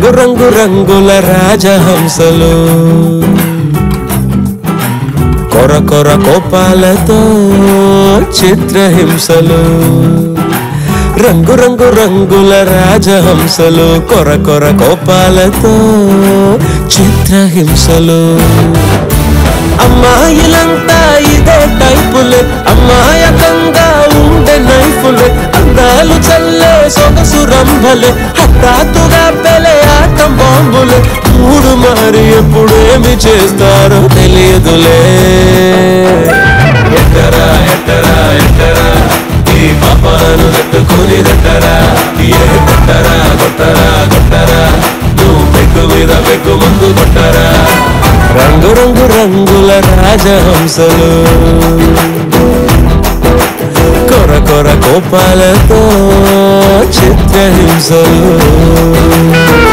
రంగు రంగుల రాజహంసలు కొర కొర కోపాలతో చిత్రహింసలు రంగు రంగు రంగుల రాజహంసలు కొర కొర కోపాలతో చిత్రహింసలు అమ్మాయిలంతా ఇదే టైపులే అమ్మాయకంగా ఉండే నైఫులే అందాలు చల్లే సొగసు రంభలే హఠాత్తుగా పెలే ఆటం బాంబులే మూడు మారి ఎప్పుడేమి చేస్తారో తెలియదులే ఎట్టరా ఎట్టరా ఎట్టరా ఈ పాపాలను తట్టుకొని దట్టరా ఏ కొట్టరా కొట్టరా కొట్టరా నువ్వు పెగ్గు మీద పెగ్గు ముందు కొట్టరా రంగు రంగు రంగుల రాజహంసలు కొర కొర కోపాలతో చిత్రహింసలు